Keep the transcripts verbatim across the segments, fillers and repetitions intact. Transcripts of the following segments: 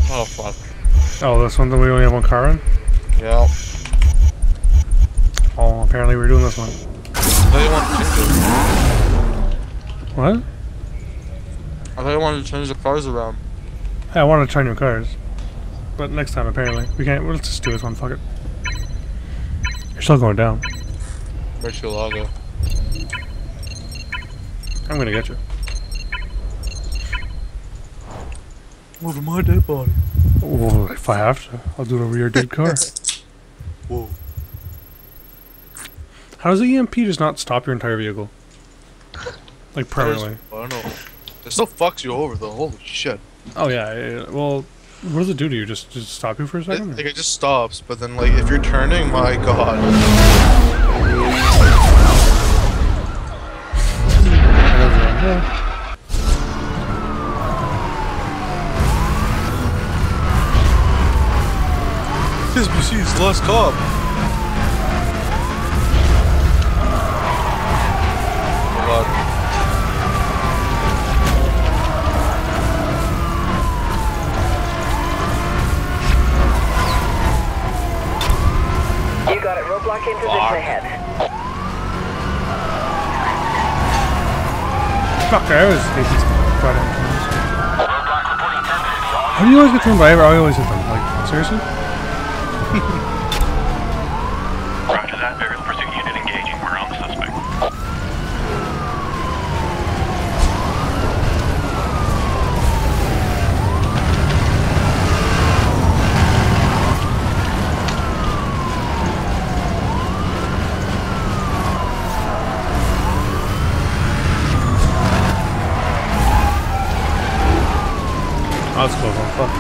Oh fuck. Oh, that's something we only have one car in? Yeah. Oh, apparently we're doing this one. I thought you wanted to change it. What? I thought you wanted to change the cars around. Hey, I wanted to try new cars. But next time, apparently. We can't. Well, let's just do this one. Fuck it. You're still going down. Murcielago. I'm gonna get you. Over my dead body. Well, if I have to, I'll do it over your dead car. Whoa. How does the E M P just not stop your entire vehicle? Like permanently? I don't know. It still fucks you over though. Holy shit. Oh yeah. yeah well, what does it do to you? Just just stop you for a It, second? like it just stops, but then like if you're turning, my god. Yeah. S B C's last cop. Oh god. You got it. Roadblock in position ahead. Fuck, I always hate these goddamn things. How do you always get them by? I always hit them. Like, seriously? Roger that. Various pursuit unit engaging. We're on the suspect. Oh, that's close one. Fuck.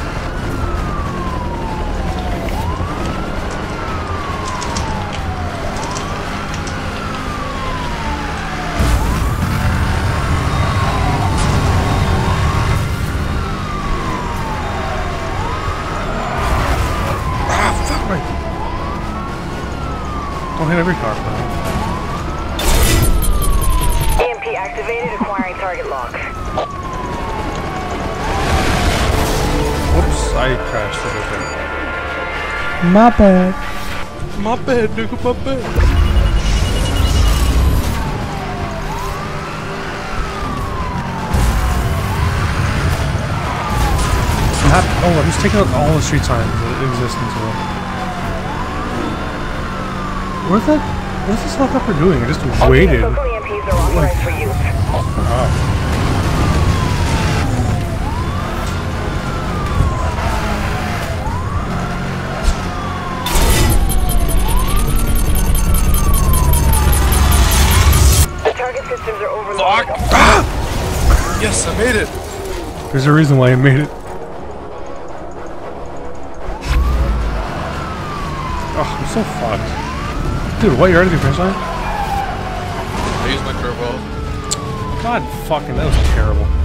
Don't hit every car. E M P activated, acquiring target lock. Whoops, I crashed over there. My bad. My bad, nigga, my bad. Oh, I'm just taking out all the street signs that exist in this world. What the? What's this helicopter doing? It just waited. Local E M Ps are authorized for use. Oh. The target systems are overloaded. Fuck! Ah! Yes, I made it! There's a reason why I made it. Oh, I'm so fucked. Dude, what, you're out of your finish line? I used my turbo. God fucking, that was terrible.